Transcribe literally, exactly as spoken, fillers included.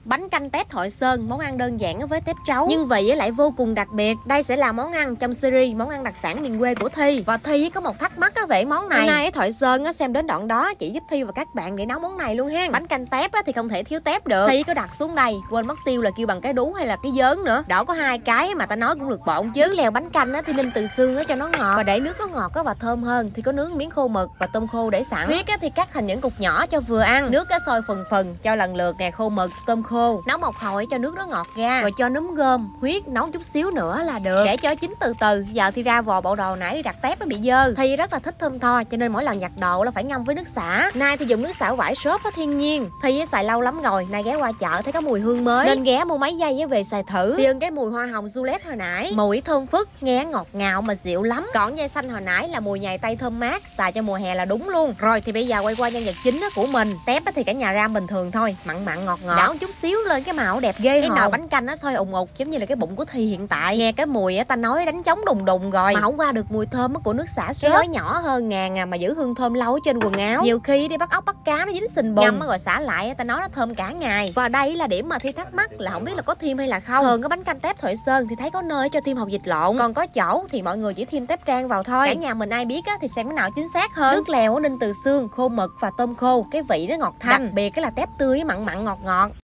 Bánh canh tép Thoại Sơn, món ăn đơn giản với tép trấu nhưng vị lại vô cùng đặc biệt. Đây sẽ là món ăn trong series món ăn đặc sản miền quê của Thi. Và Thi có một thắc mắc về món này. Hôm nay ở Thoại Sơn xem đến đoạn đó chỉ giúp Thi và các bạn để nấu món này luôn ha. Bánh canh tép thì không thể thiếu tép được. Thi có đặt xuống đây, quên mất tiêu là kêu bằng cái đú hay là cái dớn nữa. Đó có hai cái mà ta nói cũng được bộn chứ. Nước lèo bánh canh thì ninh từ xương cho nó ngọt và để nước nó ngọt và thơm hơn thì có nướng miếng khô mực và tôm khô để sẵn. Huyết thì cắt thành những cục nhỏ cho vừa ăn. Nước sôi phần phần cho lần lượt nè, khô mực, tôm khô. Nấu một hồi cho nước nó ngọt ra rồi cho nấm gom, huyết nấu chút xíu nữa là được. Để cho chín từ từ. Giờ thì ra vò bộ đồ nãy đi đặt tép nó bị dơ. Thi rất là thích thơm tho cho nên mỗi lần giặt đồ là phải ngâm với nước xả. Nay thì dùng nước xả vải xốp thiên nhiên. Thi xài lâu lắm rồi, nay ghé qua chợ thấy có mùi hương mới nên ghé mua mấy giây về xài thử. Thì ơn cái mùi hoa hồng Juliet hồi nãy, mùi thơm phức, nghe ngọt ngào mà dịu lắm. Còn dây xanh hồi nãy là mùi nhài tây thơm mát, xài cho mùa hè là đúng luôn. Rồi thì bây giờ quay qua nhân vật chính của mình. Tép thì cả nhà ram bình thường thôi, mặn mặn ngọt ngọt, đảo chút xíu lên cái màu đẹp ghê. Cái nồi bánh canh nó sôi ùng ục giống như là cái bụng của Thi hiện tại. Nghe cái mùi ta nói đánh trống đùng đùng rồi mà không qua được mùi thơm của nước xả xốp. Cái gói nhỏ hơn ngàn à mà giữ hương thơm lâu trên quần áo. Nhiều khi đi bắt ốc bắt cá nó dính sình bùn, ngâm rồi xả lại ta nói nó thơm cả ngày. Và đây là điểm mà Thi thắc mắc là không biết là có thêm hay là không. Thường cái bánh canh tép Thoại Sơn thì thấy có nơi cho thêm hột vịt lộn, còn có chỗ thì mọi người chỉ thêm tép rang vào thôi. Cả nhà mình ai biết á, thì xem cái nào chính xác hơn. Nước lèo ninh từ xương, khô mực và tôm khô, cái vị nó ngọt thanh, đặc biệt cái là tép tươi mặn mặn ngọt ngọt.